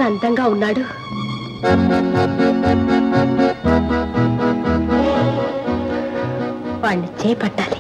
అందంగా ఉన్నాడు. వాణ్ణి చేపట్టాలి.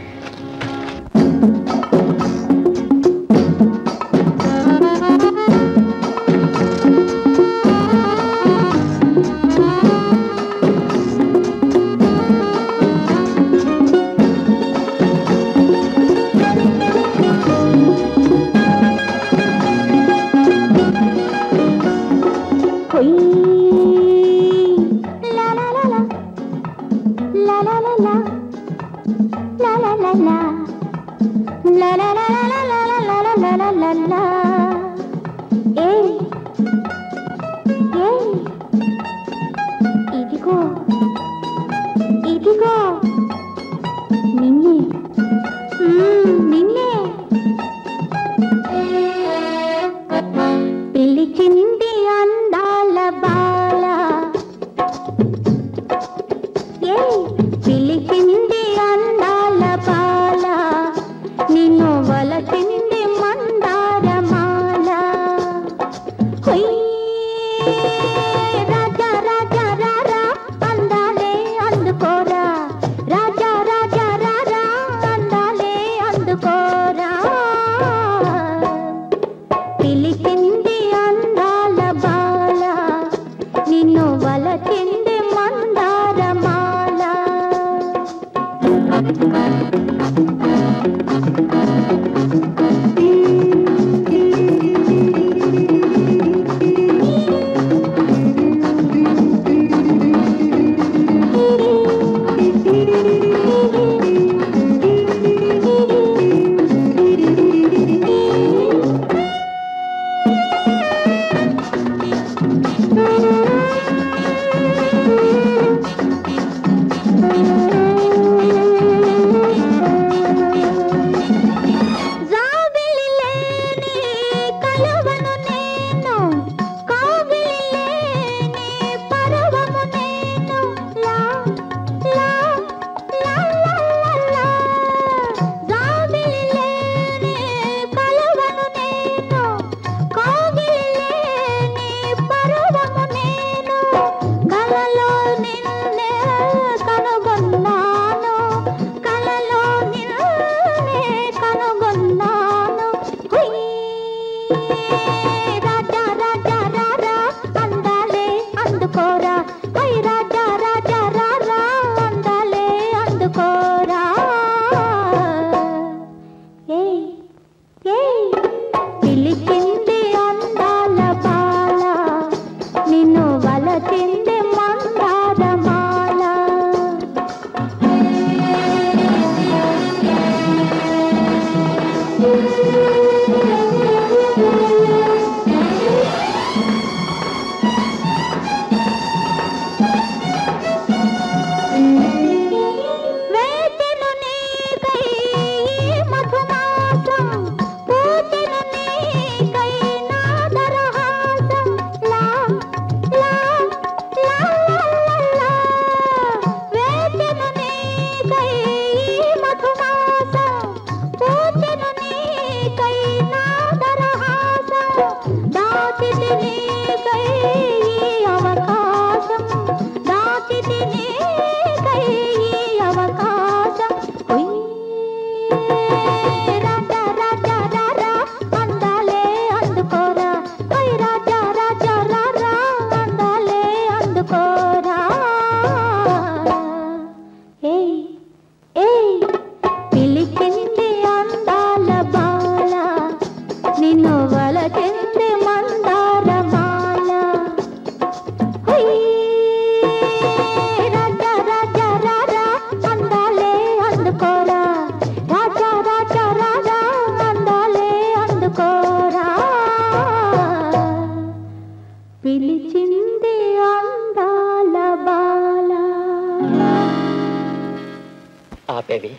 ఆపేవి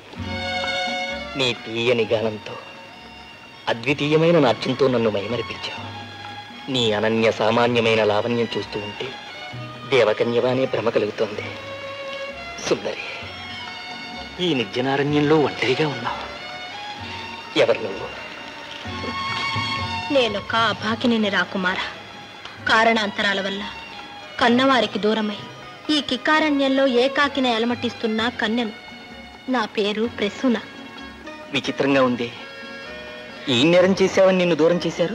నీ తీయని గానంతో అద్వితీయమైన నాట్యంతో నన్ను మైమరిపించావు. నీ అనన్య సామాన్యమైన లావణ్యం చూస్తూ ఉంటే దేవకన్యవానే భ్రమ కలుగుతోంది. సుందరి, ఈ నిర్జనారణ్యంలో ఒంటరిగా ఉన్నావు. ఎవరు నువ్వు? నేను కా భాకిని రాకుమార. కారణాంతరాల వల్ల కన్నవారికి దూరమై ఈ కిక్కారణ్యంలో ఏకాకిన అలమటిస్తున్న కన్యను. నా పేరు ప్రసూన. విచిత్రంగా ఉంది. ఏం నేరం చేశావని నిన్ను దూరం చేశారు?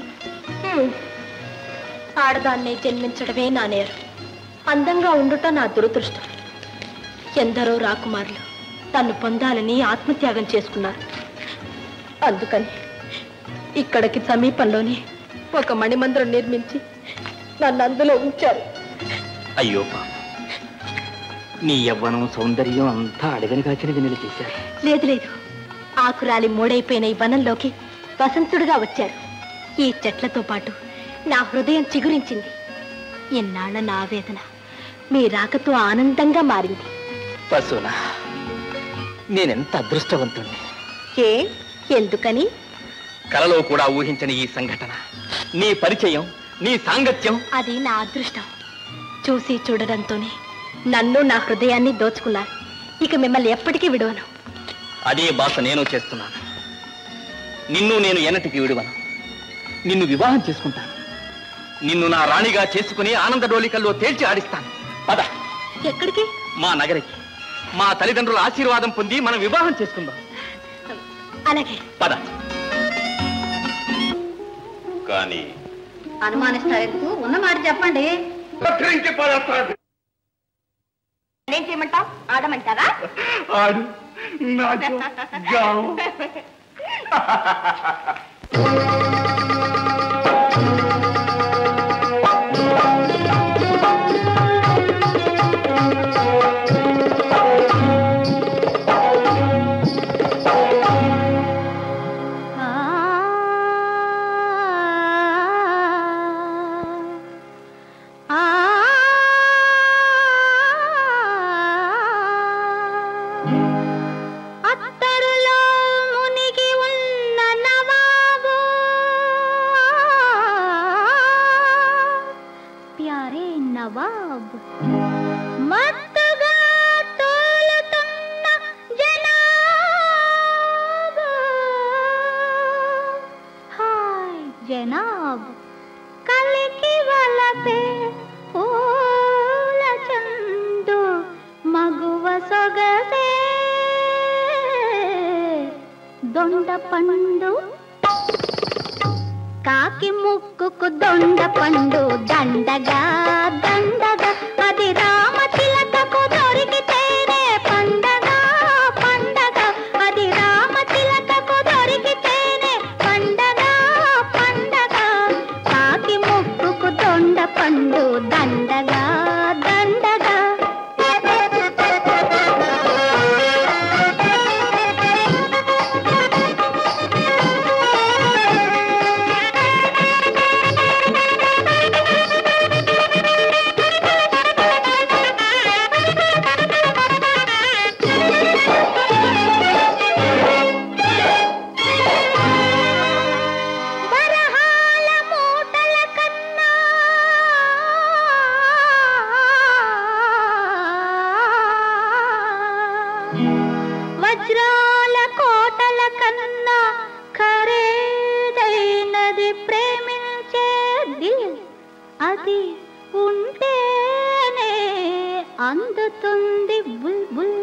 ఆడదాన్నే జన్మించడమే నా నేరం. అందంగా ఉండుట నా దురదృష్టం. ఎందరో రాకుమారులు తన్ను పొందాలని ఆత్మత్యాగం చేసుకున్నారు. అందుకని ఇక్కడికి సమీపంలోనే ఒక మణిమందిరం నిర్మించి నన్ను అందులో ఉంచారు. అయ్యో పాప, నీ యవ్వనం సౌందర్యం అంతా అడవిని కాచిన వెన్నెల చేశారు. లేదు లేదు, ఆకురాలి మూడైపోయిన ఈ వనంలోకి వసంతుడుగా వచ్చారు. ఈ చెట్లతో పాటు నా హృదయం చిగురించింది. ఎన్నాళ్ళ నా వేదన మీ రాకతో ఆనందంగా మారింది. ప్రసూన, నేనెంత అదృష్టవంతుణ్ణి. ఎందుకని? కలలో కూడా ఊహించని ఈ సంఘటన, నీ పరిచయం, నీ సాంగత్యం. అది నా అదృష్టం. చూసి చూడడంతోనే నన్ను నా హృదయాన్ని దోచుకున్నారు. ఇక మిమ్మల్ని ఎప్పటికీ విడవను. అదే భాష నేను చేస్తున్నాను. నిన్ను నేను ఎన్నటికి విడువను. నిన్ను వివాహం చేసుకుంటాను. నిన్ను నా రాణిగా చేసుకుని ఆనంద డోలికల్లో తేల్చి ఆడిస్తాను. పద. ఎక్కడికి? మా నగరికి. మా తల్లిదండ్రుల ఆశీర్వాదం పొంది మనం వివాహం చేసుకుందాం. అలాగే. పద. కానీ అనుమానిస్తారెందుకు? ఉన్న మాట చెప్పండి. ఏం చేయమంటావు? ఆడమంటారా? ఆడు నాతో గావు. దొండపండు కాకి ముక్కుకు దొండపండు దండగా దండగా అది రామ తిలకకు దొరికితేనే పండగ పండగ అది రామ తిలకకు దొరికితేనే పండగ పండగ కాకి ముక్కుకు దొండపండు దండగా దండగా వజ్రాల కోటల కన్నా ఖరీదైనది ప్రేమించేది అది ఉంటేనే అందుతుంది బుల్బుల్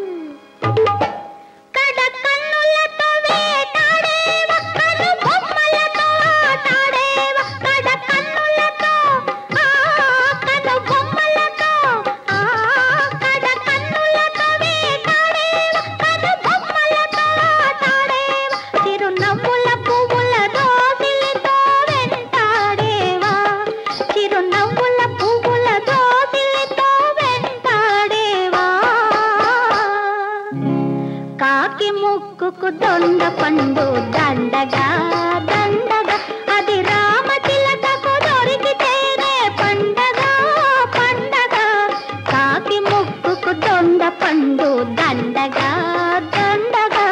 కడకన్నులతో వేటాడేవ కను బొమ్మలతో ఆటాడేవ కడకన్నులతో కను బొమ్మలతో కడకన్నులతో వేటాడేవ కను బొమ్మలతో ఆటాడేవ చిరునవ్వుల పువ్వుల దోసిలితో వెంటాడేవా చిరునవ్వుల పువ్వుల దోసిలితో వెంటాడేవా కాకి ముక్కుకు దొండపండు దండగా దండగా అది రామ తిలకకు దొరికితేనే పండగ పండగ కాకి ముక్కుకు దొండపండు దండగా దండగా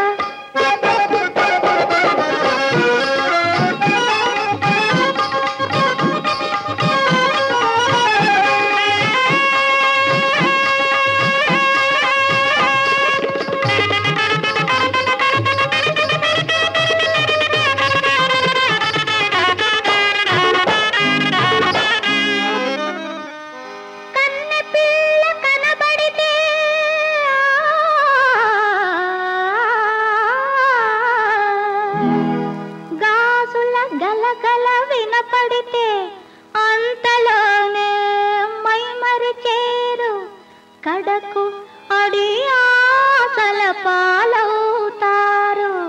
పడితే అంతలోనే మైమరిచేరు కడకు అడి ఆశల పాలవుతారు.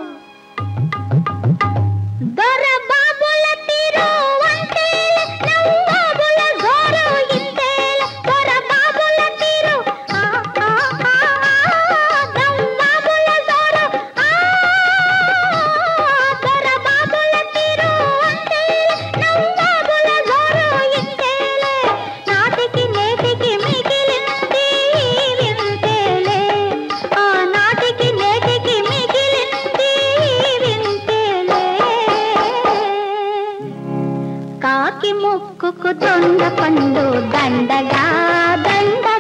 దొరబాబుల తీరు వంతేల నవ్వాబుల గోరు ఇంతేల దొరబాబుల తీరు నవ్వాబుల గోరు దొరబాబుల తీరు వంతేల నవ్వాబుల గోరు ఇంతేలే నాటికి నేటికి మిగిలింది వింతేలే నాటికి నేటికి మిగిలింది వింతేలే. కాకి ముక్కుకు దొండ పండు దండగా దండ